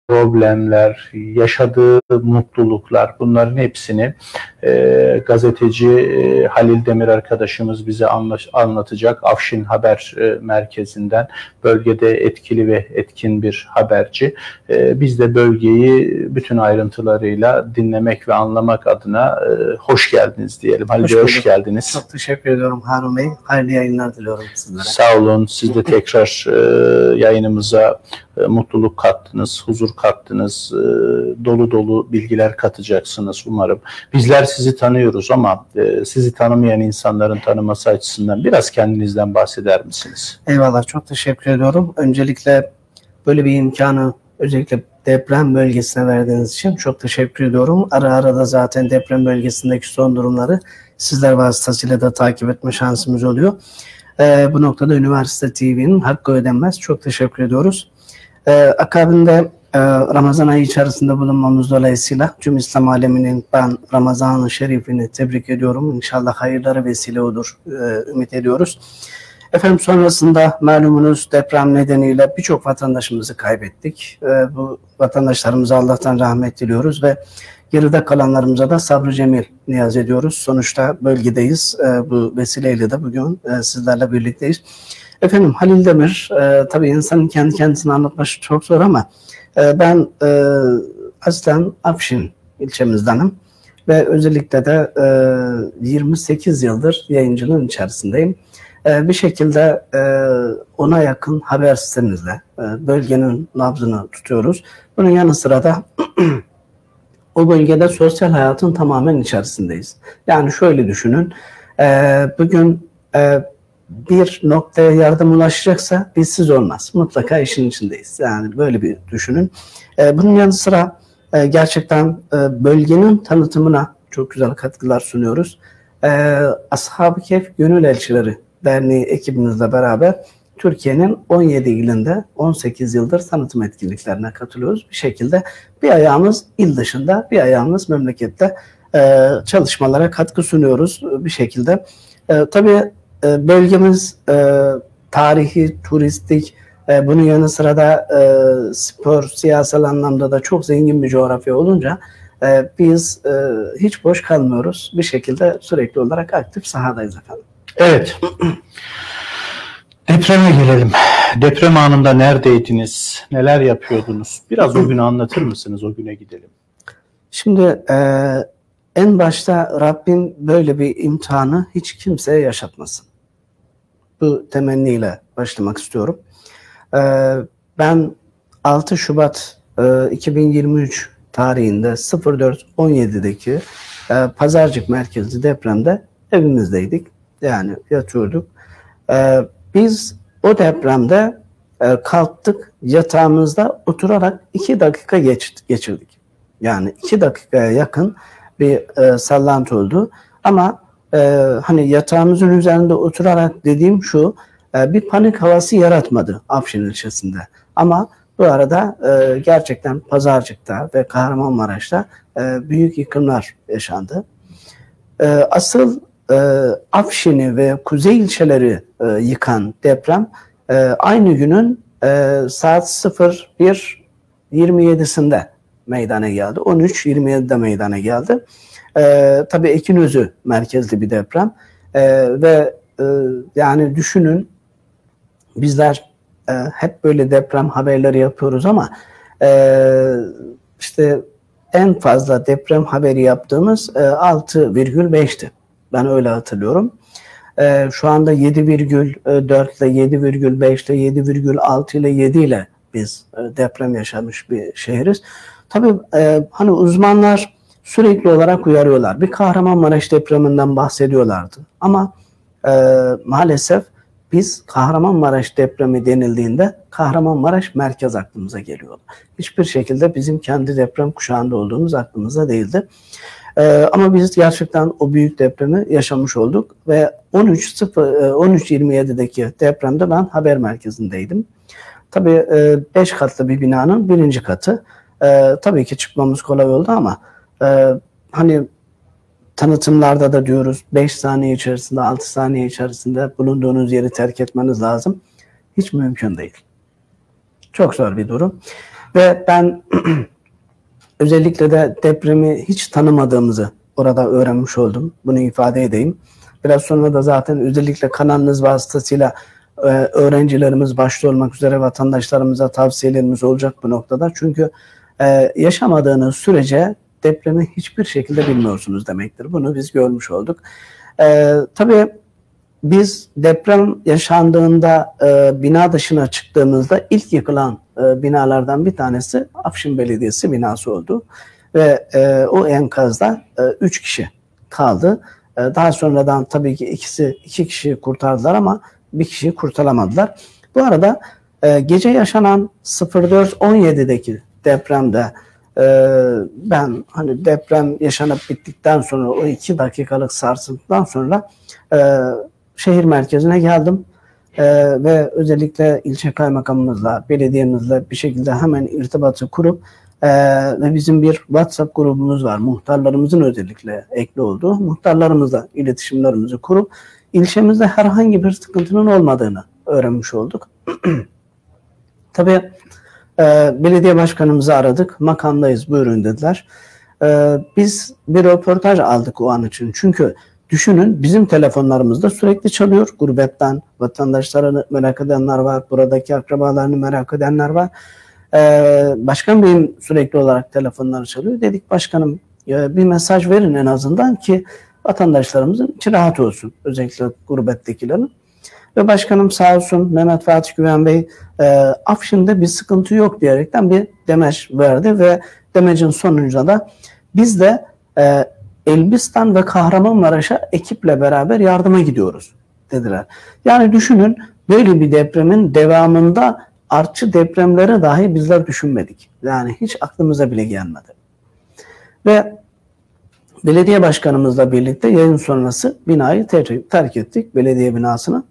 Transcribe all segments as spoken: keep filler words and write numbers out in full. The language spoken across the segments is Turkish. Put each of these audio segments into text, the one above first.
problemler, yaşadığı mutluluklar, bunların hepsini e, gazeteci e, Halil Demir arkadaşımız bize anlatacak. Afşin Haber e, Merkezi'nden, bölgede etkili ve etkin bir haberci. E, biz de bölgeyi bütün ayrıntılarıyla dinlemek ve anlamak adına e, hoş geldiniz diyelim. Halil Bey, hoş geldiniz. Çok teşekkür ediyorum Harun Bey. Hayırlı yayınlar diliyorum sizlere. Sağ olun. Siz de tekrar e, yayınımıza e, mutluluk kattınız, huzur kattınız, e, dolu dolu bilgiler katacaksınız umarım. Bizler sizi tanıyoruz ama e, sizi tanımayan insanların tanıması açısından biraz kendinizden bahseder misiniz? Eyvallah, çok teşekkür ediyorum. Öncelikle böyle bir imkanı özellikle deprem bölgesine verdiğiniz için çok teşekkür ediyorum. Ara ara da zaten deprem bölgesindeki son durumları sizler vasıtasıyla da takip etme şansımız oluyor. Ee, bu noktada Üniversite T V'nin hakkı ödenmez. Çok teşekkür ediyoruz. Ee, akabinde e, Ramazan ayı içerisinde bulunmamız dolayısıyla tüm İslam aleminin ben Ramazan-ı Şerif'ini tebrik ediyorum. İnşallah hayırlara vesile olur, e, ümit ediyoruz. Efendim, sonrasında malumunuz deprem nedeniyle birçok vatandaşımızı kaybettik. E, bu vatandaşlarımıza Allah'tan rahmet diliyoruz ve geride kalanlarımıza da sabrı cemil niyaz ediyoruz. Sonuçta bölgedeyiz. E, bu vesileyle de bugün e, sizlerle birlikteyiz. Efendim, Halil Demir, e, tabii insanın kendi kendisini anlatması çok zor ama e, ben e, aslen Afşin ilçemizdenim ve özellikle de e, yirmi sekiz yıldır yayıncılığın içerisindeyim. E, bir şekilde e, ona yakın haber sitemizle e, bölgenin nabzını tutuyoruz. Bunun yanı sıra da o bölgede sosyal hayatın tamamen içerisindeyiz. Yani şöyle düşünün, e, bugün e, bir noktaya yardım ulaşacaksa bizsiz olmaz. Mutlaka işin içindeyiz. Yani böyle bir düşünün. E, bunun yanı sıra e, gerçekten e, bölgenin tanıtımına çok güzel katkılar sunuyoruz. E, Ashab-ı Kehf Gönül Elçileri Derneği ekibimizle beraber Türkiye'nin on yedi ilinde on sekiz yıldır tanıtım etkinliklerine katılıyoruz. Bir şekilde bir ayağımız il dışında, bir ayağımız memlekette e, çalışmalara katkı sunuyoruz bir şekilde. E, tabii e, bölgemiz e, tarihi, turistik, e, bunun yanı sıra da e, spor, siyasal anlamda da çok zengin bir coğrafya olunca e, biz e, hiç boş kalmıyoruz. Bir şekilde sürekli olarak aktif sahadayız efendim. Evet. Depreme gelelim. Deprem anında neredeydiniz? Neler yapıyordunuz? Biraz o günü anlatır mısınız? O güne gidelim. Şimdi e, en başta Rabbim böyle bir imtihanı hiç kimseye yaşatmasın. Bu temenniyle başlamak istiyorum. E, ben altı Şubat e, iki bin yirmi üç tarihinde sıfır dört on yedi'deki e, Pazarcık merkezli depremde evimizdeydik. Yani yatıyorduk. E, biz o depremde e, kalktık, yatağımızda oturarak iki dakika geç, geçirdik. Yani iki dakikaya yakın bir e, sallantı oldu. Ama e, hani yatağımızın üzerinde oturarak dediğim şu, e, bir panik havası yaratmadı Afşin ilçesinde. Ama bu arada e, gerçekten Pazarcık'ta ve Kahramanmaraş'ta e, büyük yıkımlar yaşandı. E, asıl e, Afşin'i ve kuzey ilçeleri e, yıkan deprem e, aynı günün e, saat sıfır bir yirmi yedi'sinde meydana geldi. on üç yirmi yedi'de meydana geldi. E, tabii Ekinözü merkezli bir deprem e, ve e, yani düşünün, bizler e, hep böyle deprem haberleri yapıyoruz ama e, işte en fazla deprem haberi yaptığımız e, altı virgül beş'ti. Ben öyle hatırlıyorum. E, şu anda yedi virgül dört ile yedi virgül beş ile yedi virgül altı ile yedi ile biz e, deprem yaşamış bir şehiriz. Tabii e, hani uzmanlar sürekli olarak uyarıyorlar. Bir Kahramanmaraş depreminden bahsediyorlardı. Ama e, maalesef biz Kahramanmaraş depremi denildiğinde Kahramanmaraş merkez aklımıza geliyor. Hiçbir şekilde bizim kendi deprem kuşağında olduğumuz aklımıza değildi. Ee, ama biz gerçekten o büyük depremi yaşamış olduk ve on üç yirmi yedi'deki depremde ben haber merkezindeydim. Tabii beş katlı bir binanın birinci katı. Ee, tabii ki çıkmamız kolay oldu ama e, hani tanıtımlarda da diyoruz beş saniye içerisinde, altı saniye içerisinde bulunduğunuz yeri terk etmeniz lazım. Hiç mümkün değil. Çok zor bir durum. Ve ben özellikle de depremi hiç tanımadığımızı orada öğrenmiş oldum. Bunu ifade edeyim. Biraz sonra da zaten özellikle kanalınız vasıtasıyla e, öğrencilerimiz başta olmak üzere vatandaşlarımıza tavsiyelerimiz olacak bu noktada. Çünkü e, yaşamadığınız sürece depremi hiçbir şekilde bilmiyorsunuz demektir. Bunu biz görmüş olduk. E, tabii biz deprem yaşandığında e, bina dışına çıktığımızda ilk yıkılan e, binalardan bir tanesi Afşin Belediyesi binası oldu. Ve e, o enkazda e, üç kişi kaldı. E, daha sonradan tabii ki ikisi iki kişiyi kurtardılar ama bir kişiyi kurtaramadılar. Bu arada e, gece yaşanan sıfır dört on yedideki depremde e, ben hani deprem yaşanıp bittikten sonra o iki dakikalık sarsıntıdan sonra e, şehir merkezine geldim. Ee, ve özellikle ilçe kaymakamımızla, belediyemizle bir şekilde hemen irtibatı kurup e, ve bizim bir WhatsApp grubumuz var. Muhtarlarımızın özellikle ekli olduğu. Muhtarlarımızla iletişimlerimizi kurup ilçemizde herhangi bir sıkıntının olmadığını öğrenmiş olduk. Tabii e, belediye başkanımızı aradık. Makamdayız, buyurun dediler. E, biz bir röportaj aldık o an için. Çünkü düşünün, bizim telefonlarımızda sürekli çalıyor. Gurbetten vatandaşlarını merak edenler var. Buradaki akrabalarını merak edenler var. Ee, başkan Bey'in sürekli olarak telefonları çalıyor. Dedik başkanım bir mesaj verin en azından ki vatandaşlarımızın içi rahat olsun. Özellikle gurbettekilerin. Ve başkanım sağ olsun Mehmet Fatih Güven Bey e, Afşin'de bir sıkıntı yok diyerekten bir demeç verdi ve demecin sonucunda da biz de e, Elbistan ve Kahramanmaraş'a ekiple beraber yardıma gidiyoruz dediler. Yani düşünün, böyle bir depremin devamında artçı depremleri dahi bizler düşünmedik. Yani hiç aklımıza bile gelmedi. Ve belediye başkanımızla birlikte yayın sonrası binayı terk, terk ettik, belediye binasını.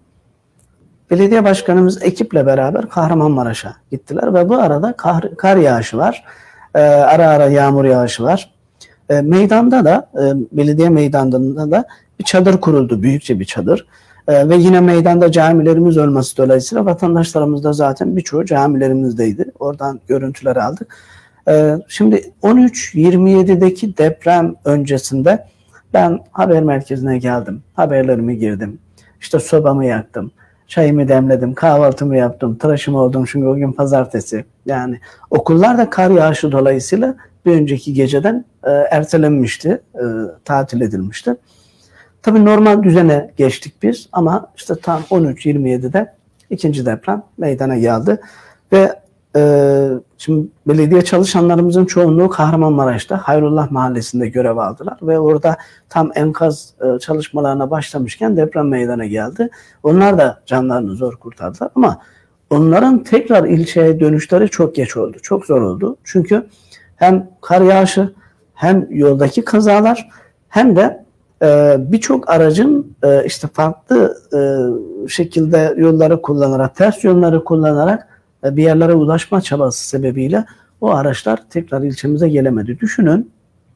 Belediye başkanımız ekiple beraber Kahramanmaraş'a gittiler ve bu arada kar, kar yağışı var. Ee, ara ara yağmur yağışı var. E, meydanda da, e, belediye meydanında da bir çadır kuruldu, büyükçe bir çadır. E, ve yine meydanda camilerimiz olması dolayısıyla vatandaşlarımız da zaten birçoğu camilerimizdeydi. Oradan görüntüleri aldık. E, şimdi on üç yirmi yedideki deprem öncesinde ben haber merkezine geldim, haberlerimi girdim. İşte sobamı yaktım, çayımı demledim, kahvaltımı yaptım, tıraşımı oldum çünkü o gün pazartesi. Yani okullar da kar yağışı dolayısıyla bir önceki geceden e, ertelenmişti, e, tatil edilmişti. Tabii normal düzene geçtik biz ama işte tam on üç yirmi yedide ikinci deprem meydana geldi. Ve e, şimdi belediye çalışanlarımızın çoğunluğu Kahramanmaraş'ta Hayrullah Mahallesi'nde görev aldılar. Ve orada tam enkaz e, çalışmalarına başlamışken deprem meydana geldi. Onlar da canlarını zor kurtardılar ama onların tekrar ilçeye dönüşleri çok geç oldu, çok zor oldu. Çünkü hem kar yağışı, hem yoldaki kazalar, hem de e, birçok aracın e, işte farklı e, şekilde yolları kullanarak, ters yolları kullanarak e, bir yerlere ulaşma çabası sebebiyle o araçlar tekrar ilçemize gelemedi. Düşünün,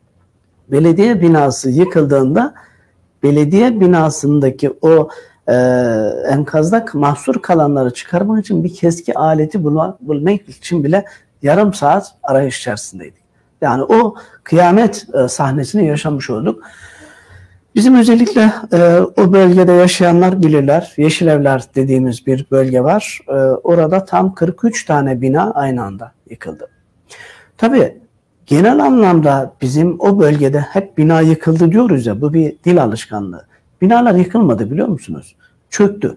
belediye binası yıkıldığında belediye binasındaki o e, enkazda mahsur kalanları çıkarmak için bir keski aleti bulma, bulmak için bile yarım saat arayış içerisindeydik. Yani o kıyamet e, sahnesini yaşamış olduk. Bizim özellikle e, o bölgede yaşayanlar bilirler. Yeşilevler dediğimiz bir bölge var. E, orada tam kırk üç tane bina aynı anda yıkıldı. Tabii genel anlamda bizim o bölgede hep bina yıkıldı diyoruz ya, bu bir dil alışkanlığı. Binalar yıkılmadı, biliyor musunuz? Çöktü.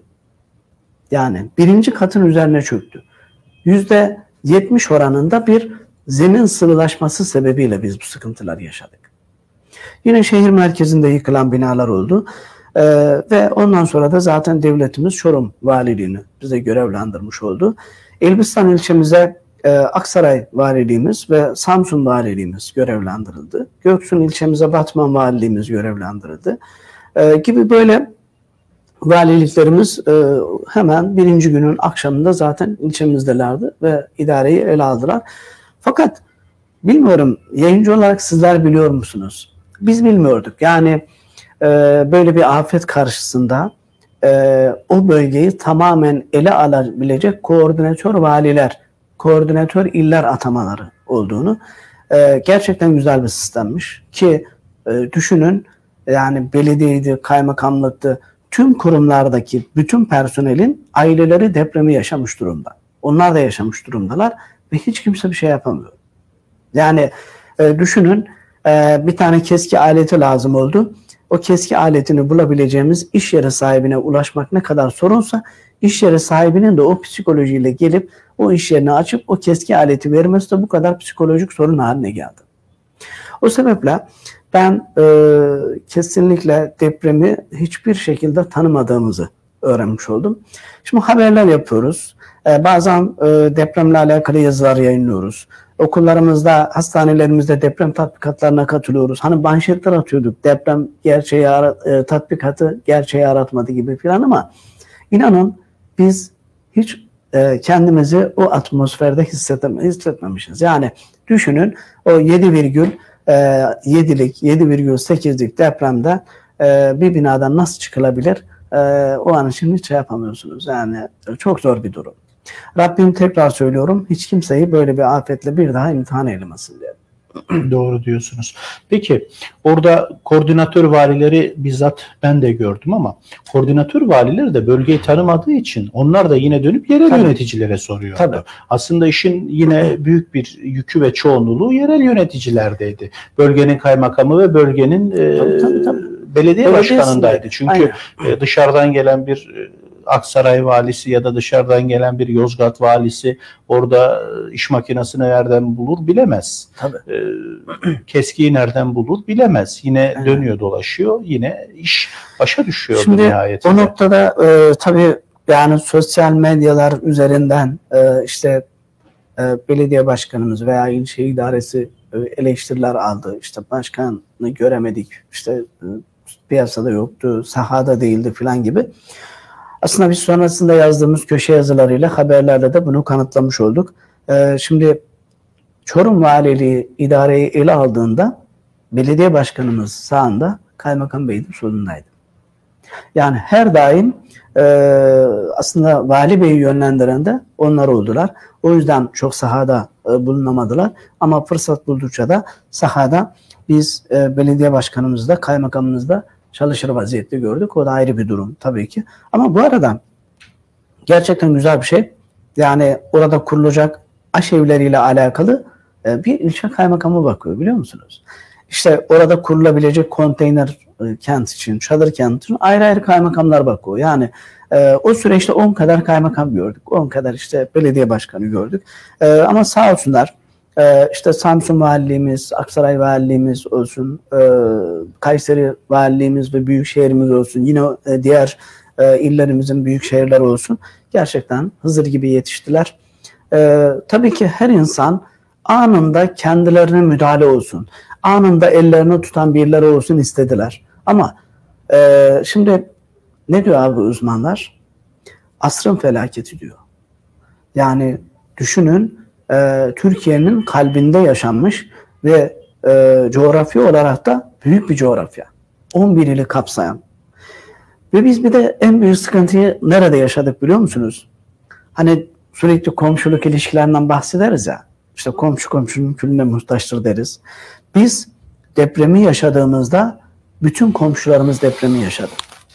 Yani birinci katın üzerine çöktü. Yüzde yetmiş oranında bir zemin sıvılaşması sebebiyle biz bu sıkıntıları yaşadık. Yine şehir merkezinde yıkılan binalar oldu. Ee, ve ondan sonra da zaten devletimiz Çorum Valiliğini bize görevlendirmiş oldu. Elbistan ilçemize e, Aksaray Valiliğimiz ve Samsun Valiliğimiz görevlendirildi. Göksun ilçemize Batman Valiliğimiz görevlendirildi. Ee, gibi böyle valiliklerimiz e, hemen birinci günün akşamında zaten ilçemizdelerdi ve idareyi ele aldılar. Fakat bilmiyorum, yayıncı olarak sizler biliyor musunuz? Biz bilmiyorduk. Yani e, böyle bir afet karşısında e, o bölgeyi tamamen ele alabilecek koordinatör valiler koordinatör iller atamaları olduğunu, e, gerçekten güzel bir sistemmiş ki e, düşünün, yani belediyeydi, kaymakamlıktı, tüm kurumlardaki bütün personelin aileleri depremi yaşamış durumda. Onlar da yaşamış durumdalar ve hiç kimse bir şey yapamıyor. Yani e, düşünün, e, bir tane keski aleti lazım oldu. O keski aletini bulabileceğimiz iş yeri sahibine ulaşmak ne kadar sorunsa, iş yeri sahibinin de o psikolojiyle gelip o iş yerini açıp o keski aleti vermesi de bu kadar psikolojik sorun haline geldi. O sebeple ben e, kesinlikle depremi hiçbir şekilde tanımadığımızı öğrenmiş oldum. Şimdi haberler yapıyoruz. E, bazen e, depremle alakalı yazılar yayınlıyoruz. Okullarımızda, hastanelerimizde deprem tatbikatlarına katılıyoruz. Hani manşetler atıyorduk. Deprem gerçeği ara, e, tatbikatı gerçeği aratmadı gibi falan, ama inanın biz hiç e, kendimizi o atmosferde hissetme, hissetmemişiz. Yani düşünün, o yedi virgül yedilik, yedi virgül sekizlik depremde e, bir binadan nasıl çıkılabilir? E, o an için hiç şey yapamıyorsunuz. Yani çok zor bir durum. Rabbim, tekrar söylüyorum, hiç kimseyi böyle bir afetle bir daha imtihan eylemesin diye. Doğru diyorsunuz. Peki orada koordinatör valileri bizzat ben de gördüm, ama koordinatör valileri de bölgeyi tanımadığı için onlar da yine dönüp yerel Tabii. yöneticilere soruyordu. Tabii. Aslında işin yine büyük bir yükü ve çoğunluğu yerel yöneticilerdeydi. Bölgenin kaymakamı ve bölgenin tabii, tabii, tabii. E, belediye başkanındaydı. Çünkü e, dışarıdan gelen bir e, Aksaray valisi ya da dışarıdan gelen bir Yozgat valisi orada iş makinesini nereden bulur bilemez. Tabii. E, keskiyi nereden bulur bilemez. Yine Aynen. dönüyor dolaşıyor. Yine iş başa düşüyor nihayetinde. Şimdi o noktada e, tabii yani sosyal medyalar üzerinden e, işte e, belediye başkanımız veya ilçe idaresi e, eleştiriler aldı. İşte başkanı göremedik. İşte e, piyasada yoktu, sahada değildi falan gibi. Aslında biz sonrasında yazdığımız köşe yazılarıyla, haberlerle de bunu kanıtlamış olduk. Ee, şimdi Çorum Valiliği idareyi ele aldığında belediye başkanımız sağında, kaymakam bey de solundaydı. Yani her daim e, aslında vali beyi yönlendiren de onlar oldular. O yüzden çok sahada e, bulunamadılar. Ama fırsat buldukça da sahada biz e, belediye başkanımızda, kaymakamımızda çalışır vaziyette gördük. O da ayrı bir durum tabii ki. Ama bu arada gerçekten güzel bir şey. Yani orada kurulacak aşevleriyle alakalı e, bir ilçe kaymakamı bakıyor, biliyor musunuz? İşte orada kurulabilecek konteyner e, kent için, çadır kent için ayrı ayrı kaymakamlar bakıyor. Yani e, o süreçte on kadar kaymakam gördük. on kadar işte belediye başkanı gördük. E, ama sağ olsunlar, e, işte Samsun valiliğimiz, Aksaray valiliğimiz olsun, e, Kayseri valiliğimiz ve büyükşehirimiz olsun, yine e, diğer e, illerimizin büyük şehirler olsun, gerçekten Hızır gibi yetiştiler. E, tabii ki her insan anında kendilerine müdahale olsun, anında ellerini tutan birileri olsun istediler. Ama e, şimdi ne diyor abi uzmanlar? Asrın felaketi diyor. Yani düşünün, e, Türkiye'nin kalbinde yaşanmış ve e, coğrafya olarak da büyük bir coğrafya. on bir ili kapsayan. Ve biz bir de en büyük sıkıntıyı nerede yaşadık biliyor musunuz? Hani sürekli komşuluk ilişkilerinden bahsederiz ya. İşte komşu komşunun külüne muhtaçtır deriz. Biz depremi yaşadığımızda bütün komşularımız depremi yaşadı.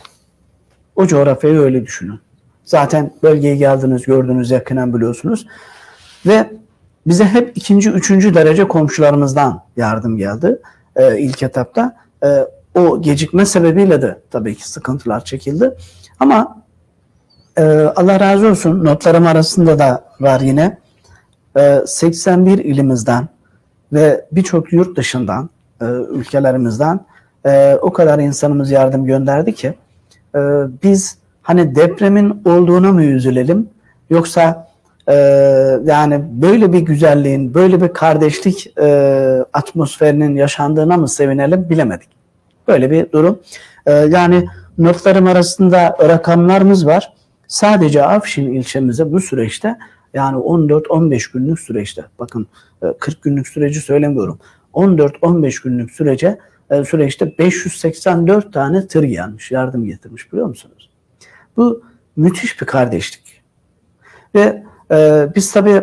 O coğrafyayı öyle düşünün. Zaten bölgeye geldiniz, gördünüz, yakinen biliyorsunuz. Ve bize hep ikinci, üçüncü derece komşularımızdan yardım geldi e, ilk etapta. E, o gecikme sebebiyle de tabii ki sıkıntılar çekildi. Ama e, Allah razı olsun, notlarım arasında da var yine. E, seksen bir ilimizden ve birçok yurt dışından, e, ülkelerimizden e, o kadar insanımız yardım gönderdi ki e, biz hani depremin olduğuna mı üzülelim, yoksa e, yani böyle bir güzelliğin, böyle bir kardeşlik e, atmosferinin yaşandığına mı sevinelim bilemedik. Böyle bir durum. E, yani notlarım arasında rakamlarımız var. Sadece Afşin ilçemize bu süreçte, yani on dört on beş günlük süreçte, bakın kırk günlük süreci söylemiyorum, on dört on beş günlük sürece süreçte beş yüz seksen dört tane tır gelmiş, yardım getirmiş, biliyor musunuz? Bu müthiş bir kardeşlik. Ve e, biz tabii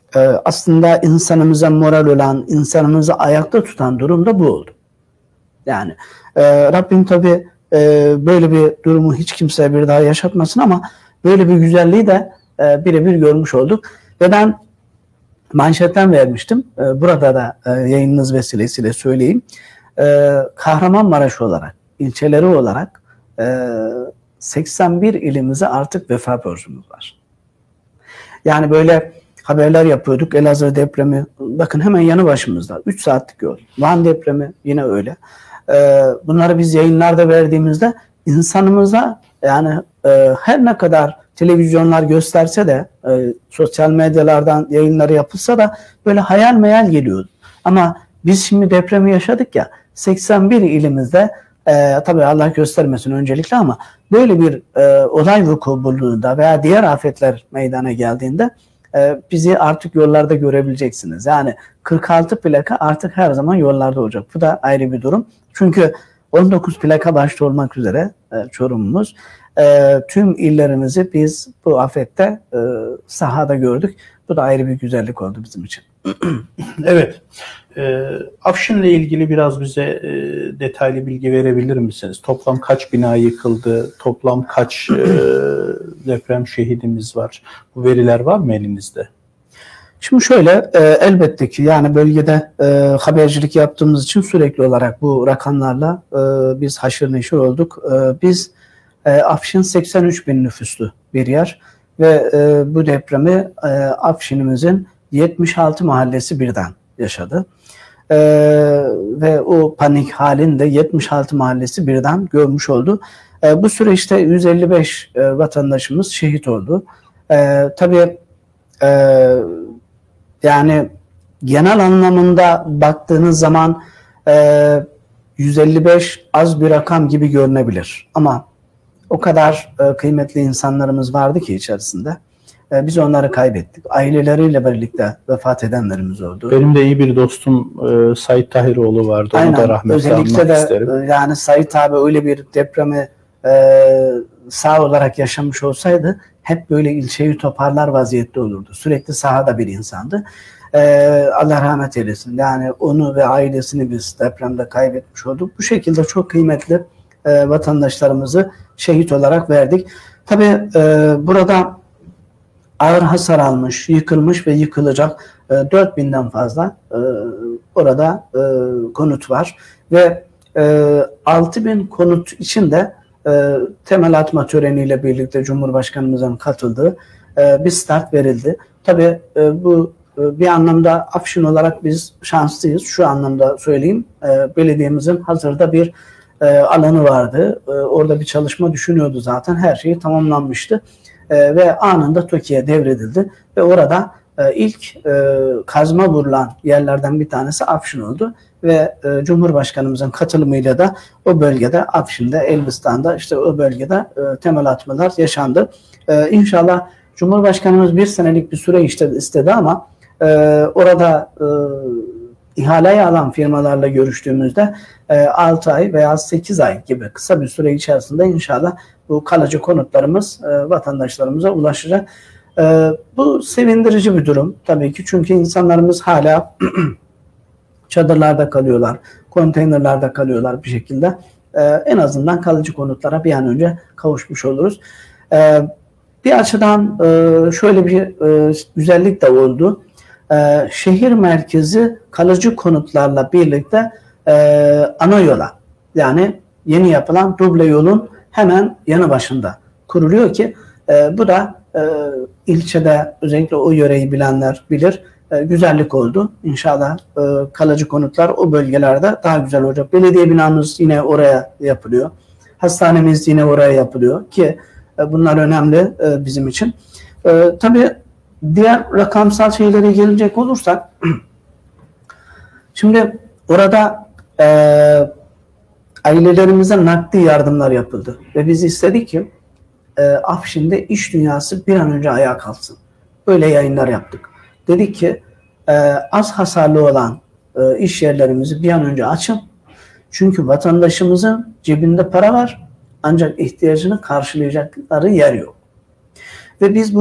e, aslında insanımıza moral olan, insanımızı ayakta tutan durum da bu oldu. Yani e, Rabbim tabi e, böyle bir durumu hiç kimseye bir daha yaşatmasın ama böyle bir güzelliği de e, birebir görmüş olduk. Ve ben manşetten vermiştim. E, burada da e, yayınınız vesilesiyle söyleyeyim. E, Kahramanmaraş olarak, ilçeleri olarak e, seksen bir ilimize artık vefa borcumuz var. Yani böyle haberler yapıyorduk. Elazığ depremi, bakın hemen yanı başımızda. üç saatlik yol. Van depremi yine öyle. E, bunları biz yayınlarda verdiğimizde insanımıza, yani e, her ne kadar televizyonlar gösterse de, e, sosyal medyalardan yayınları yapılsa da böyle hayal meyal geliyordu. Ama biz şimdi depremi yaşadık ya, seksen bir ilimizde, e, tabii Allah göstermesin öncelikle, ama böyle bir e, olay vuku bulduğunda veya diğer afetler meydana geldiğinde e, bizi artık yollarda görebileceksiniz. Yani kırk altı plaka artık her zaman yollarda olacak. Bu da ayrı bir durum. Çünkü on dokuz plaka başta olmak üzere e, Çorum'umuz, e, tüm illerimizi biz bu afette e, sahada gördük. Bu da ayrı bir güzellik oldu bizim için. Evet. E, Afşin'le ilgili biraz bize e, detaylı bilgi verebilir misiniz? Toplam kaç bina yıkıldı? Toplam kaç e, deprem şehidimiz var? Bu veriler var mı elinizde? Şimdi şöyle, e, elbette ki yani bölgede e, habercilik yaptığımız için sürekli olarak bu rakamlarla e, biz haşır neşir olduk. E, biz e, Afşin seksen üç bin nüfuslu bir yer ve e, bu depremi e, Afşin'imizin yetmiş altı mahallesi birden yaşadı. E, ve o panik halinde yetmiş altı mahallesi birden görmüş oldu. E, bu süreçte yüz elli beş e, vatandaşımız şehit oldu. E, tabii e, yani genel anlamında baktığınız zaman e, yüz elli beş az bir rakam gibi görünebilir. Ama o kadar e, kıymetli insanlarımız vardı ki içerisinde. E, biz onları kaybettik. Aileleriyle birlikte vefat edenlerimiz oldu. Benim de iyi bir dostum e, Sait Tahiroğlu vardı. Aynen. Onu da rahmetle özellikle anmak de, isterim. Yani Sait abi öyle bir depremi e, sağ olarak yaşamış olsaydı hep böyle ilçeyi toparlar vaziyette olurdu. Sürekli sahada bir insandı. Ee, Allah rahmet eylesin. Yani onu ve ailesini biz depremde kaybetmiş olduk. Bu şekilde çok kıymetli e, vatandaşlarımızı şehit olarak verdik. Tabii e, burada ağır hasar almış, yıkılmış ve yıkılacak e, dört binden fazla e, orada e, konut var. Ve e, altı bin konut için de e, temel atma töreniyle birlikte Cumhurbaşkanımızın katıldığı e, bir start verildi. Tabii e, bu e, bir anlamda Afşin olarak biz şanslıyız. Şu anlamda söyleyeyim. E, belediyemizin hazırda bir e, alanı vardı. E, orada bir çalışma düşünüyordu zaten. Her şey tamamlanmıştı. E, ve anında TOKİ'ye devredildi. Ve orada e, ilk e, kazma vurulan yerlerden bir tanesi Afşin oldu. Ve e, Cumhurbaşkanımızın katılımıyla da o bölgede, Afşin'de, Elbistan'da, işte o bölgede e, temel atmalar yaşandı. E, İnşallah Cumhurbaşkanımız bir senelik bir süre işte istedi ama e, orada e, ihaleyi alan firmalarla görüştüğümüzde e, altı ay veya sekiz ay gibi kısa bir süre içerisinde inşallah bu kalıcı konutlarımız e, vatandaşlarımıza ulaşacak. E, bu sevindirici bir durum tabii ki, çünkü insanlarımız hala çadırlarda kalıyorlar, konteynerlarda kalıyorlar bir şekilde. Ee, en azından kalıcı konutlara bir an önce kavuşmuş oluruz. Ee, bir açıdan e, şöyle bir e, güzellik de oldu. Ee, şehir merkezi kalıcı konutlarla birlikte e, ana yola, yani yeni yapılan duble yolun hemen yanı başında kuruluyor ki e, bu da e, ilçede, özellikle o yöreyi bilenler bilir, güzellik oldu. İnşallah e, kalıcı konutlar o bölgelerde daha güzel olacak. Belediye binamız yine oraya yapılıyor. Hastanemiz yine oraya yapılıyor ki e, bunlar önemli e, bizim için. E, tabii diğer rakamsal şeylere gelecek olursak şimdi orada e, ailelerimize nakdi yardımlar yapıldı ve biz istedik ki e, Afşin'de iş dünyası bir an önce ayağa kalksın. Böyle yayınlar yaptık. Dedik ki e, az hasarlı olan e, iş yerlerimizi bir an önce açın. Çünkü vatandaşımızın cebinde para var ancak ihtiyacını karşılayacakları yer yok. Ve biz bunu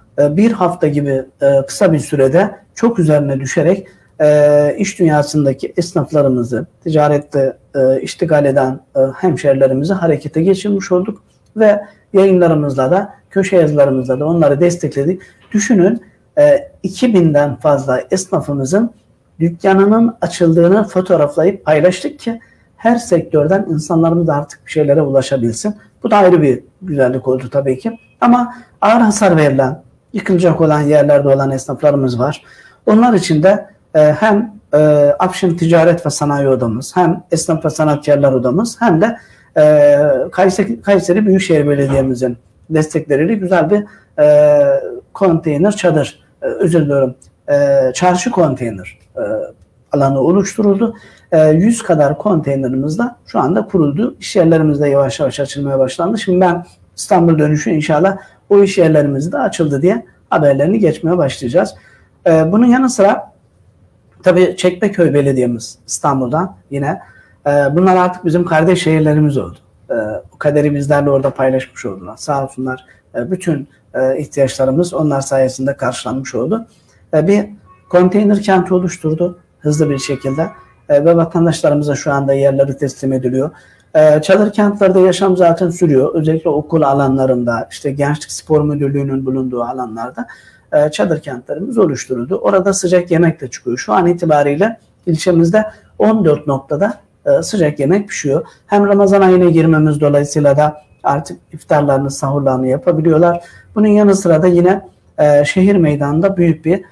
e, bir hafta gibi e, kısa bir sürede çok üzerine düşerek e, iş dünyasındaki esnaflarımızı, ticarette e, iştigal eden e, hemşerilerimizi harekete geçirmiş olduk ve yayınlarımızla da, köşe yazılarımızla da onları destekledik. Düşünün, e, iki binden fazla esnafımızın dükkanının açıldığını fotoğraflayıp paylaştık ki her sektörden insanlarımız artık bir şeylere ulaşabilsin. Bu da ayrı bir güzellik oldu tabii ki. Ama ağır hasar verilen, yıkılacak olan yerlerde olan esnaflarımız var. Onlar için de e, hem e, Afşin Ticaret ve Sanayi Odamız, hem Esnaf ve Sanatkarlar Odamız, hem de e, Kayseri, Kayseri Büyükşehir Belediye'mizin destekleriyle güzel bir e, konteyner çadır, e, özür diliyorum, e, çarşı konteyner e, alanı oluşturuldu. yüz kadar konteynerimiz de şu anda kuruldu. İş yerlerimiz de yavaş yavaş açılmaya başlandı. Şimdi ben İstanbul dönüşü inşallah o iş yerlerimiz de açıldı diye haberlerini geçmeye başlayacağız. Bunun yanı sıra tabii Çekmeköy Belediye'miz İstanbul'dan yine bunlar artık bizim kardeş şehirlerimiz oldu. O kaderi bizlerle orada paylaşmış oldular. Sağ olsunlar, bütün ihtiyaçlarımız onlar sayesinde karşılanmış oldu. Bir konteyner kenti oluşturdu hızlı bir şekilde. Ve vatandaşlarımıza şu anda yerleri teslim ediliyor. Çadır kentlerde yaşam zaten sürüyor. Özellikle okul alanlarında, işte Gençlik Spor Müdürlüğü'nün bulunduğu alanlarda çadır kentlerimiz oluşturuldu. Orada sıcak yemek de çıkıyor. Şu an itibariyle ilçemizde on dört noktada sıcak yemek pişiyor. Hem Ramazan ayına girmemiz dolayısıyla da artık iftarlarını, sahurlarını yapabiliyorlar. Bunun yanı sıra da yine şehir meydanında büyük bir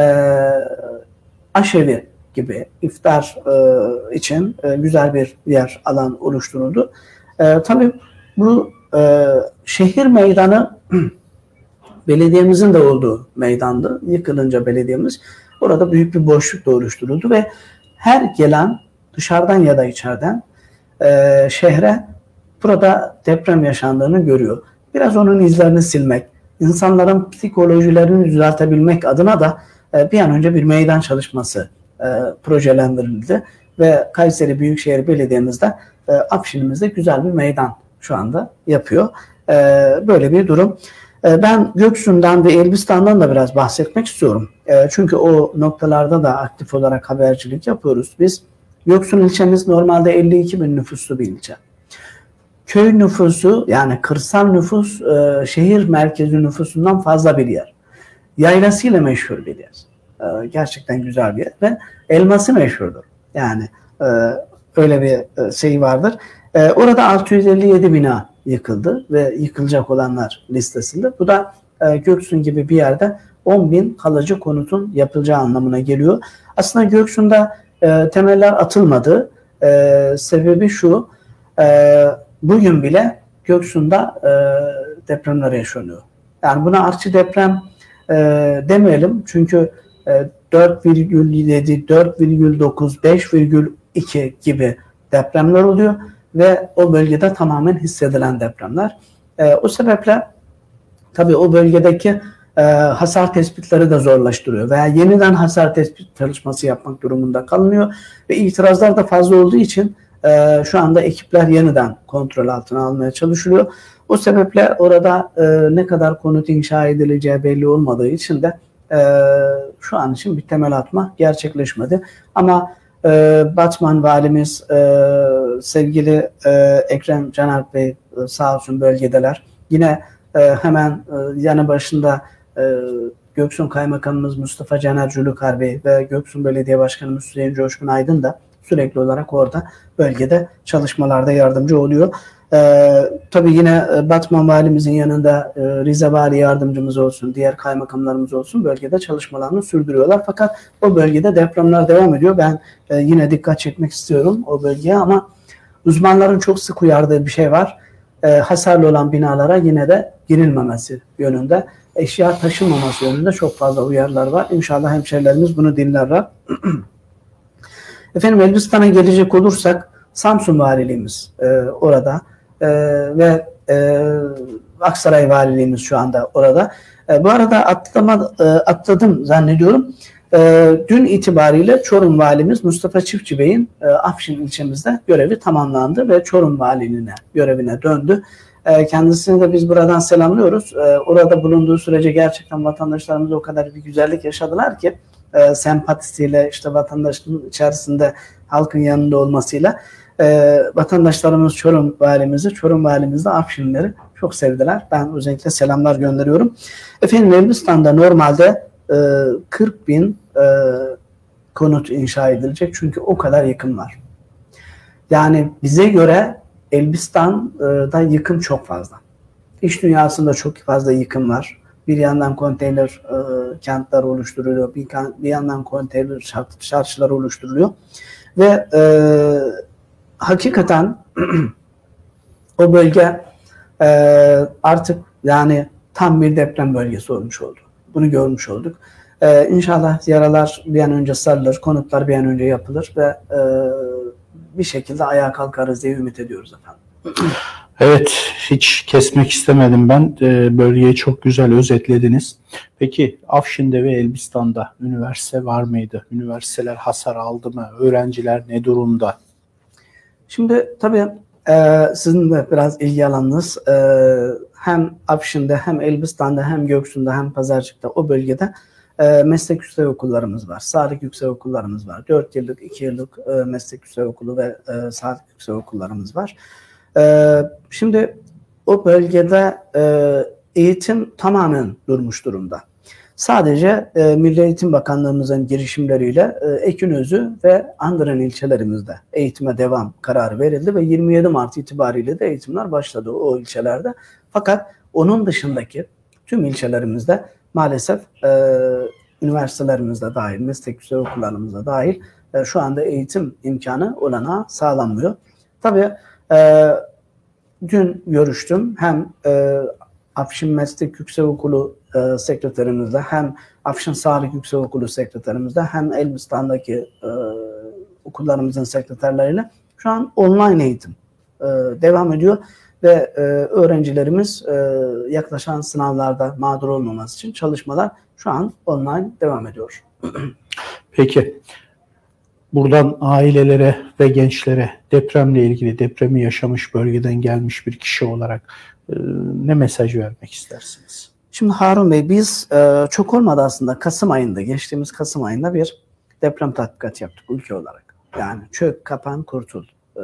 aşevi gibi iftar e, için e, güzel bir yer, alan oluşturuldu. E, tabii bu e, şehir meydanı belediyemizin de olduğu meydandı. Yıkılınca belediyemiz orada büyük bir boşluk da oluşturuldu ve her gelen dışarıdan ya da içeriden e, şehre burada deprem yaşandığını görüyor. Biraz onun izlerini silmek, insanların psikolojilerini düzeltebilmek adına da e, bir an önce bir meydan çalışması E, projelendirildi ve Kayseri Büyükşehir Belediye'mizde e, Afşin'imizde güzel bir meydan şu anda yapıyor. E, böyle bir durum. E, ben Göksu'ndan ve Elbistan'dan da biraz bahsetmek istiyorum. E, çünkü o noktalarda da aktif olarak habercilik yapıyoruz. Biz Göksun ilçemiz normalde elli iki bin nüfuslu bir ilçe. Köy nüfusu, yani kırsal nüfus e, şehir merkezi nüfusundan fazla bir yer. Yaylasıyla meşhur bir yer. Gerçekten güzel bir yer ve elması meşhurdur. Yani e, öyle bir e, şey vardır. E, orada altı yüz elli yedi bina yıkıldı ve yıkılacak olanlar listesinde. Bu da e, Göksun gibi bir yerde on bin kalıcı konutun yapılacağı anlamına geliyor. Aslında Göksun'da e, temeller atılmadı. E, sebebi şu, e, bugün bile Göksun'da e, depremler yaşanıyor. Yani buna artçı deprem e, demeyelim çünkü dört virgül yedi, dört virgül dokuz, beş virgül iki gibi depremler oluyor ve o bölgede tamamen hissedilen depremler. E, o sebeple tabii o bölgedeki e, hasar tespitleri de zorlaştırıyor veya yeniden hasar tespit çalışması yapmak durumunda kalınıyor ve itirazlar da fazla olduğu için e, şu anda ekipler yeniden kontrol altına almaya çalışılıyor. O sebeple orada e, ne kadar konut inşa edileceği belli olmadığı için de Ee, şu an için bir temel atma gerçekleşmedi. Ama e, Batman valimiz e, sevgili e, Ekrem Caner Bey e, sağ olsun bölgedeler. Yine e, hemen e, yanı başında e, Göksun Kaymakamımız Mustafa Caner Cülükar Bey ve Göksun Belediye Başkanımız Hüseyin Coşkun Aydın da sürekli olarak orada bölgede çalışmalarda yardımcı oluyor. Ee, tabii yine Batman valimizin yanında e, Rize vali yardımcımız olsun, diğer kaymakamlarımız olsun bölgede çalışmalarını sürdürüyorlar. Fakat o bölgede depremler devam ediyor. Ben e, yine dikkat çekmek istiyorum o bölgeye ama uzmanların çok sık uyardığı bir şey var. E, hasarlı olan binalara yine de girilmemesi yönünde, eşya taşınmaması yönünde çok fazla uyarılar var. İnşallah hemşerilerimiz bunu dinlerler. Efendim Elbistan'a gelecek olursak Samsun valiliğimiz e, orada. Ee, ve e, Aksaray Valiliğimiz şu anda orada. E, bu arada atlama, e, atladım zannediyorum. E, dün itibariyle Çorum Valimiz Mustafa Çiftçi Bey'in e, Afşin ilçemizde görevi tamamlandı ve Çorum Valiliğine görevine döndü. E, kendisini de biz buradan selamlıyoruz. E, orada bulunduğu sürece gerçekten vatandaşlarımız o kadar bir güzellik yaşadılar ki e, sempatisiyle, işte vatandaşın içerisinde halkın yanında olmasıyla e, vatandaşlarımız Çorum valimizi, Çorum valimizde Afşinlileri çok sevdiler. Ben özellikle selamlar gönderiyorum. Efendim Elbistan'da normalde e, kırk bin e, konut inşa edilecek çünkü o kadar yıkım var. Yani bize göre Elbistan'da yıkım çok fazla. İş dünyasında çok fazla yıkım var. Bir yandan konteyner e, kentler oluşturuluyor, bir, bir yandan konteyner şart, şartlar oluşturuluyor ve e, hakikaten o bölge e, artık yani tam bir deprem bölgesi olmuş oldu. Bunu görmüş olduk. E, İnşallah yaralar bir an önce sarılır, konutlar bir an önce yapılır ve e, bir şekilde ayağa kalkarız diye ümit ediyoruz efendim. Evet, hiç kesmek istemedim ben. Bölgeyi çok güzel özetlediniz. Peki Afşin'de ve Elbistan'da üniversite var mıydı? Üniversiteler hasar aldı mı? Öğrenciler ne durumda? Şimdi tabii e, sizin de biraz ilgi alanınız e, hem Afşin'de hem Elbistan'da hem Göksu'nda hem Pazarcık'ta o bölgede e, meslek yüksek okullarımız var. Sağlık yüksek okullarımız var. dört yıllık, iki yıllık e, meslek yüksek okulu ve e, sağlık yüksek okullarımız var. E, şimdi o bölgede e, eğitim tamamen durmuş durumda. Sadece e, Milli Eğitim Bakanlığımızın girişimleriyle e, Ekinözü ve Andıran ilçelerimizde eğitime devam kararı verildi ve yirmi yedi Mart itibariyle de eğitimler başladı o ilçelerde. Fakat onun dışındaki tüm ilçelerimizde maalesef e, üniversitelerimizde dahil, meslek yüksek okullarımızda dahil e, şu anda eğitim imkanı olanağı sağlanmıyor. Tabii e, dün görüştüm hem e, Afşin Meslek Yüksek Okulu e, sekreterimizle hem Afşin Sağlık Yüksek Okulu sekreterimizle hem Elbistan'daki e, okullarımızın sekreterleriyle şu an online eğitim e, devam ediyor ve e, öğrencilerimiz e, yaklaşan sınavlarda mağdur olmaması için çalışmalar şu an online devam ediyor. Peki buradan ailelere ve gençlere depremle ilgili, depremi yaşamış bölgeden gelmiş bir kişi olarak e, ne mesaj vermek istersiniz? Şimdi Harun Bey, biz e, çok olmadı aslında Kasım ayında, geçtiğimiz Kasım ayında bir deprem tatbikatı yaptık ülke olarak. Yani çök, kapan, kurtul e,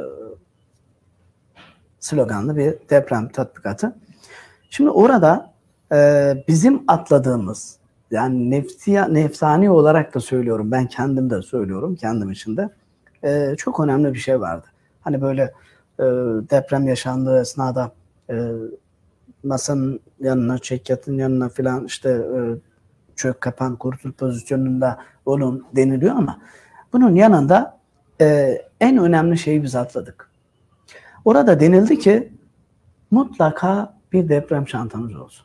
sloganlı bir deprem tatbikatı. Şimdi orada e, bizim atladığımız, yani nefsiya, nefsani olarak da söylüyorum, ben kendim de söylüyorum, kendim için de e, çok önemli bir şey vardı. Hani böyle e, deprem yaşandığı esnada e, masanın yanına, çekyatın yanına filan işte e, çök, kapan, kurtul pozisyonunda olun deniliyor ama bunun yanında e, en önemli şeyi biz atladık. Orada denildi ki mutlaka bir deprem çantanız olsun.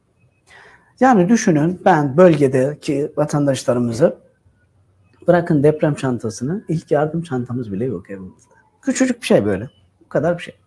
Yani düşünün, ben bölgedeki vatandaşlarımızı bırakın deprem çantasını, ilk yardım çantamız bile yok evimizde. Küçücük bir şey böyle. Bu kadar bir şey.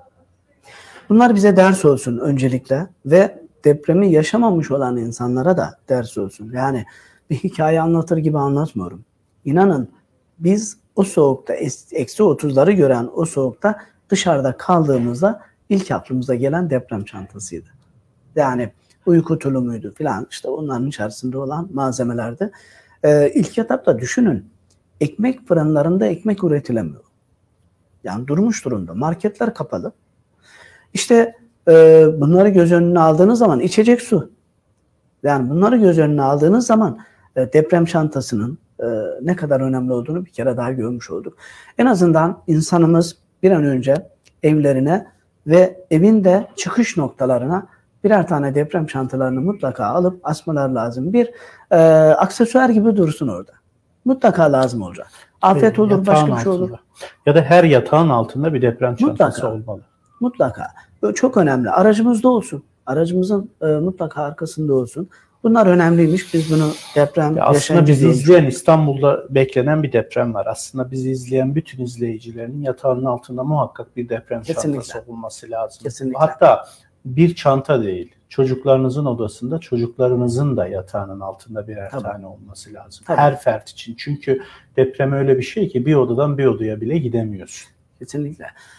Bunlar bize ders olsun öncelikle ve depremi yaşamamış olan insanlara da ders olsun. Yani bir hikaye anlatır gibi anlatmıyorum. İnanın biz o soğukta, eksi otuzları gören o soğukta dışarıda kaldığımızda ilk aklımıza gelen deprem çantasıydı. Yani uyku tulumuydu filan, işte onların içerisinde olan malzemelerdi. Ee, ilk etapta düşünün, ekmek fırınlarında ekmek üretilemiyor. Yani durmuş durumda. Marketler kapalı. İşte e, bunları göz önüne aldığınız zaman içecek su. Yani bunları göz önüne aldığınız zaman e, deprem çantasının e, ne kadar önemli olduğunu bir kere daha görmüş olduk. En azından insanımız bir an önce evlerine ve evin de çıkış noktalarına birer tane deprem çantalarını mutlaka alıp asmalar lazım. Bir e, aksesuar gibi dursun orada. Mutlaka lazım olacak. Afet olur, yatağın başka bir şey altında. olur. Ya da her yatağın altında bir deprem çantası Mutlaka. olmalı. Mutlaka. Bu çok önemli. Aracımızda olsun. Aracımızın e, mutlaka arkasında olsun. Bunlar önemliymiş. Biz bunu deprem Ya aslında bizi görmüş. izleyen, İstanbul'da beklenen bir deprem var. Aslında bizi izleyen bütün izleyicilerin yatağının altında muhakkak bir deprem Kesinlikle. çantası olması lazım. Kesinlikle. Hatta bir çanta değil, çocuklarınızın odasında çocuklarınızın da yatağının altında birer Tabii. tane olması lazım. Tabii. Her fert için. Çünkü deprem öyle bir şey ki bir odadan bir odaya bile gidemiyorsun. Kesinlikle.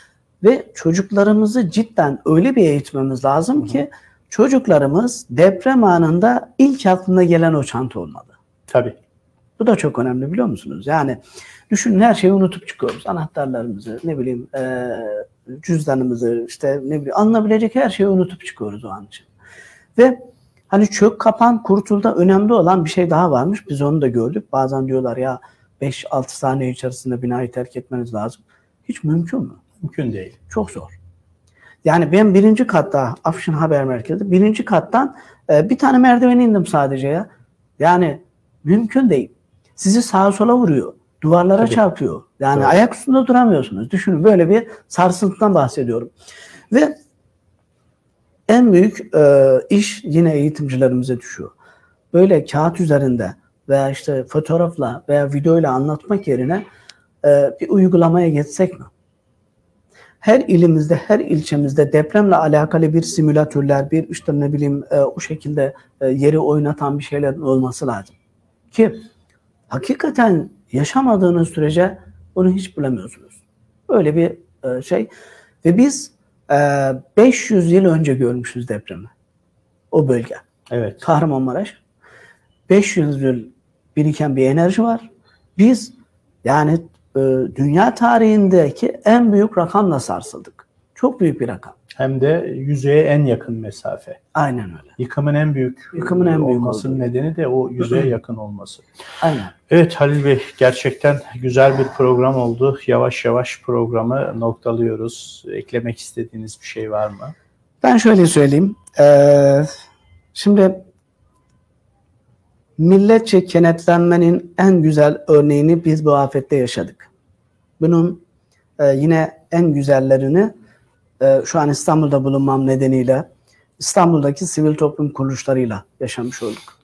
Ve çocuklarımızı cidden öyle bir eğitmemiz lazım hı hı. ki çocuklarımız deprem anında ilk aklına gelen o çanta olmalı. Tabii. Bu da çok önemli biliyor musunuz? Yani düşünün her şeyi unutup çıkıyoruz. Anahtarlarımızı, ne bileyim e, cüzdanımızı, işte ne bileyim alınabilecek her şeyi unutup çıkıyoruz o an için. Ve hani çök kapan kurtulda önemli olan bir şey daha varmış. Biz onu da gördük. Bazen diyorlar ya beş altı saniye içerisinde binayı terk etmeniz lazım. Hiç mümkün mü? Mümkün değil. Çok zor. Yani ben birinci katta Afşin Haber Merkezi birinci kattan e, bir tane merdiven indim sadece ya. Yani mümkün değil. Sizi sağa sola vuruyor. Duvarlara Tabii. çarpıyor. Yani Doğru. ayak üstünde duramıyorsunuz. Düşünün böyle bir sarsıntıdan bahsediyorum. Ve en büyük e, iş yine eğitimcilerimize düşüyor. Böyle kağıt üzerinde veya işte fotoğrafla veya videoyla anlatmak yerine e, bir uygulamaya geçsek mi? Her ilimizde, her ilçemizde depremle alakalı bir simülatörler, bir işte ne bileyim e, o şekilde e, yeri oynatan bir şeyler olması lazım. Ki hakikaten yaşamadığınız sürece onu hiç bilemiyorsunuz. Öyle bir e, şey. Ve biz e, beş yüz yıl önce görmüşüz depremi. O bölge. Evet. Kahramanmaraş. beş yüz yıl biriken bir enerji var. Biz yani e, dünya tarihindeki en büyük rakamla sarsıldık. Çok büyük bir rakam. Hem de yüzeye en yakın mesafe. Aynen öyle. Yıkımın en büyük, Yıkımın en büyük olmasının olduğu. nedeni de o yüzeye yakın olması. Aynen. Evet Halil Bey, gerçekten güzel bir program oldu. Yavaş yavaş programı noktalıyoruz. Eklemek istediğiniz bir şey var mı? Ben şöyle söyleyeyim. Ee, şimdi milletçe kenetlenmenin en güzel örneğini biz bu afette yaşadık. Bunun e, yine en güzellerini e, şu an İstanbul'da bulunmam nedeniyle İstanbul'daki sivil toplum kuruluşlarıyla yaşamış olduk.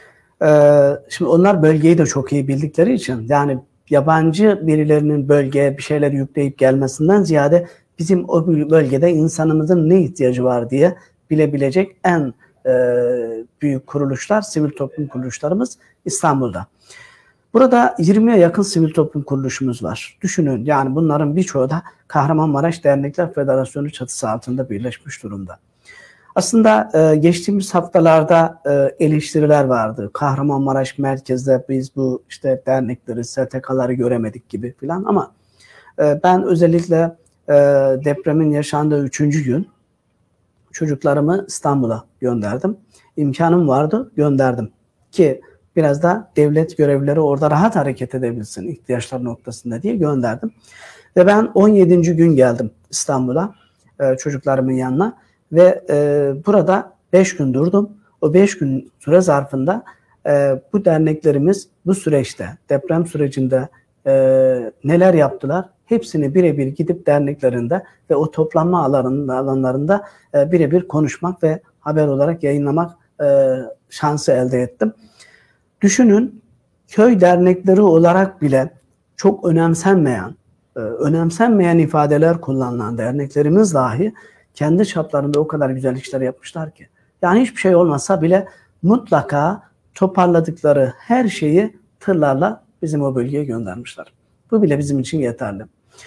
Ee, şimdi onlar bölgeyi de çok iyi bildikleri için yani yabancı birilerinin bölgeye bir şeyler yükleyip gelmesinden ziyade bizim o bölgede insanımızın ne ihtiyacı var diye bilebilecek en e, büyük kuruluşlar, sivil toplum kuruluşlarımız İstanbul'da. Burada yirmiye yakın sivil toplum kuruluşumuz var. Düşünün yani bunların birçoğu da Kahramanmaraş Dernekler Federasyonu çatısı altında birleşmiş durumda. Aslında e, geçtiğimiz haftalarda e, eleştiriler vardı. Kahramanmaraş merkezde biz bu işte dernekleri, S T K'ları göremedik gibi filan ama e, ben özellikle e, depremin yaşandığı üçüncü gün çocuklarımı İstanbul'a gönderdim. İmkanım vardı, gönderdim. Ki biraz da devlet görevlileri orada rahat hareket edebilsin ihtiyaçlar noktasında diye gönderdim. Ve ben on yedinci gün geldim İstanbul'a e, çocuklarımın yanına. Ve e, burada beş gün durdum. O beş gün süre zarfında e, bu derneklerimiz bu süreçte, deprem sürecinde e, neler yaptılar? Hepsini birebir gidip derneklerinde ve o toplanma alanlarında, alanlarında e, birebir konuşmak ve haber olarak yayınlamak e, şansı elde ettim. Düşünün, köy dernekleri olarak bile çok önemsenmeyen, e, önemsenmeyen ifadeler kullanılan derneklerimiz dahi kendi çaplarında o kadar güzel işler yapmışlar ki. Yani hiçbir şey olmasa bile mutlaka toparladıkları her şeyi tırlarla bizim o bölgeye göndermişler. Bu bile bizim için yeterli.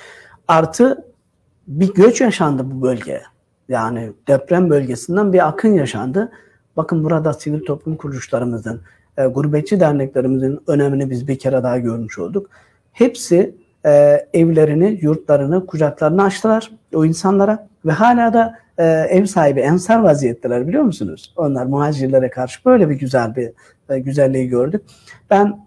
Artı bir göç yaşandı bu bölgeye. Yani deprem bölgesinden bir akın yaşandı. Bakın burada sivil toplum kuruluşlarımızın, e, gurbetçi derneklerimizin önemini biz bir kere daha görmüş olduk. Hepsi e, evlerini, yurtlarını, kucaklarını açtılar o insanlara. Ve hala da e, ev sahibi, ensar vaziyetteler biliyor musunuz? Onlar muhacirlere karşı böyle bir güzel bir e, güzelliği gördük. Ben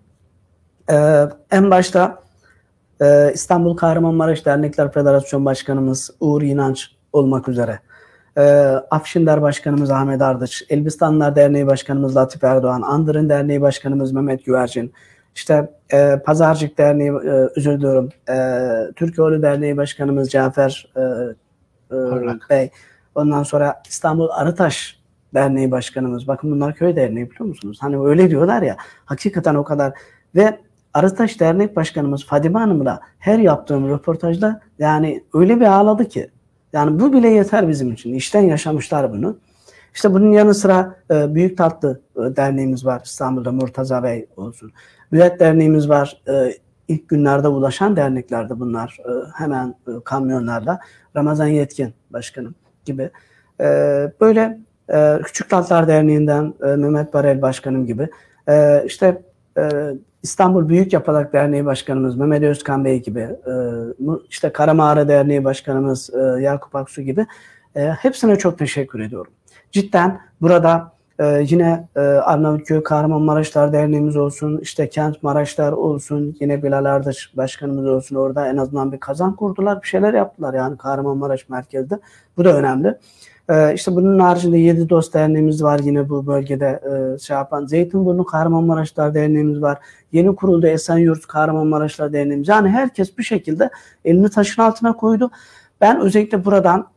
e, en başta e, İstanbul Kahramanmaraş Dernekler Federasyon Başkanımız Uğur İnanç olmak üzere, e, Afşinler Başkanımız Ahmet Ardıç, Elbistanlılar Derneği Başkanımız Latif Erdoğan, Andırın Derneği Başkanımız Mehmet Güvercin, işte e, Pazarcık Derneği, e, özür diliyorum, e, Türkoğlu Derneği Başkanımız Cafer e, Parlak Bey. Ondan sonra İstanbul Arıtaş Derneği Başkanımız. Bakın bunlar köy derneği biliyor musunuz? Hani öyle diyorlar ya. Hakikaten o kadar. Ve Arıtaş Dernek Başkanımız Fadime Hanım'la her yaptığım röportajda yani öyle bir ağladı ki. Yani bu bile yeter bizim için. İşten yaşamışlar bunu. İşte bunun yanı sıra e, Büyük Tatlı e, Derneğimiz var İstanbul'da, Murtaza Bey olsun. Büyük Derneğimiz var. E, ilk günlerde ulaşan derneklerde bunlar. E, hemen e, kamyonlarda. Ramazan Yetkin Başkanım gibi. E, böyle e, Küçük Tatlar Derneği'nden e, Mehmet Barel Başkanım gibi. E, işte e, İstanbul Büyük Yapalak Derneği Başkanımız Mehmet Özkan Bey gibi. E, işte Karamağara Derneği Başkanımız e, Yakup Aksu gibi. E, hepsine çok teşekkür ediyorum. Cidden burada Ee, yine e, Arnavutköy Kahramanmaraşlar Derneğimiz olsun, işte Kent Maraşlar olsun, yine Bilal Ardaş Başkanımız olsun, orada en azından bir kazan kurdular, bir şeyler yaptılar yani Kahramanmaraş merkezde. Bu da önemli. Ee, işte bunun haricinde Yedi Dost Derneğimiz var yine bu bölgede e, şey yapan. Zeytinburnu Kahramanmaraşlar Derneğimiz var. Yeni kuruldu Esenyurt Kahramanmaraşlar Derneğimiz. Yani herkes bir şekilde elini taşın altına koydu. Ben özellikle buradan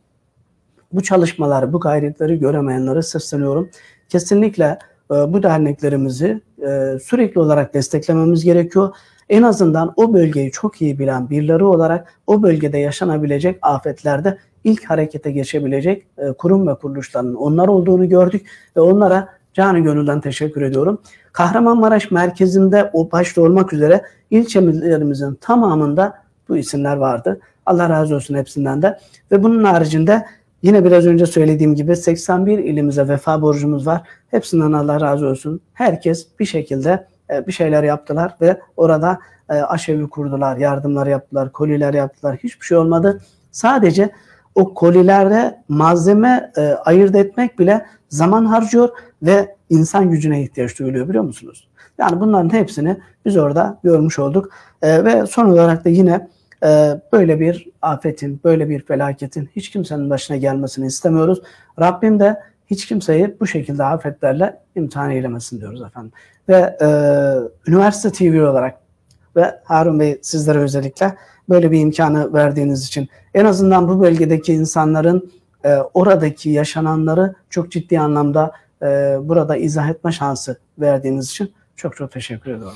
bu çalışmaları, bu gayretleri göremeyenlere sesleniyorum. Kesinlikle e, bu derneklerimizi e, sürekli olarak desteklememiz gerekiyor. En azından o bölgeyi çok iyi bilen birileri olarak o bölgede yaşanabilecek afetlerde ilk harekete geçebilecek e, kurum ve kuruluşların onlar olduğunu gördük ve onlara canı gönülden teşekkür ediyorum. Kahramanmaraş merkezinde o başta olmak üzere ilçelerimizin tamamında bu isimler vardı. Allah razı olsun hepsinden de. Ve bunun haricinde yine biraz önce söylediğim gibi seksen bir ilimize vefa borcumuz var. Hepsinden Allah razı olsun. Herkes bir şekilde bir şeyler yaptılar ve orada aşevi kurdular, yardımlar yaptılar, koliler yaptılar. Hiçbir şey olmadı. Sadece o kolilerde malzeme ayırt etmek bile zaman harcıyor ve insan gücüne ihtiyaç duyuluyor, biliyor musunuz? Yani bunların hepsini biz orada görmüş olduk. Ve son olarak da yine böyle bir afetin, böyle bir felaketin hiç kimsenin başına gelmesini istemiyoruz. Rabbim de hiç kimseyi bu şekilde afetlerle imtihan eylemesin diyoruz efendim. Ve e, Üniversite T V olarak ve Harun Bey sizlere özellikle böyle bir imkanı verdiğiniz için, en azından bu bölgedeki insanların e, oradaki yaşananları çok ciddi anlamda e, burada izah etme şansı verdiğiniz için çok çok teşekkür ediyorum.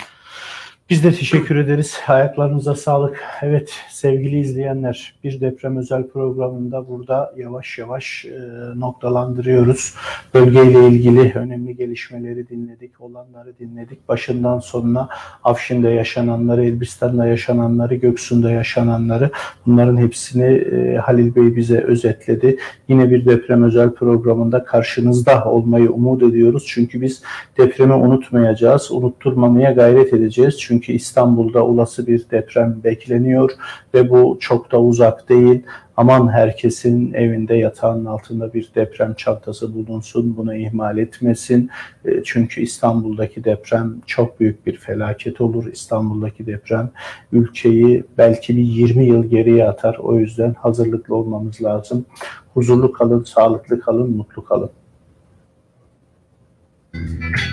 Biz de teşekkür ederiz. Ayaklarınıza sağlık. Evet sevgili izleyenler, bir deprem özel programında burada yavaş yavaş e, noktalandırıyoruz. Bölgeyle ilgili önemli gelişmeleri dinledik, olanları dinledik. Başından sonuna Afşin'de yaşananları, Elbistan'da yaşananları, Göksu'nda yaşananları, bunların hepsini e, Halil Bey bize özetledi. Yine bir deprem özel programında karşınızda olmayı umut ediyoruz. Çünkü biz depremi unutmayacağız, unutturmamaya gayret edeceğiz. Çünkü Çünkü İstanbul'da olası bir deprem bekleniyor ve bu çok da uzak değil. Aman herkesin evinde yatağının altında bir deprem çantası bulunsun, bunu ihmal etmesin. Çünkü İstanbul'daki deprem çok büyük bir felaket olur. İstanbul'daki deprem ülkeyi belki bir yirmi yıl geriye atar. O yüzden hazırlıklı olmamız lazım. Huzurlu kalın, sağlıklı kalın, mutlu kalın.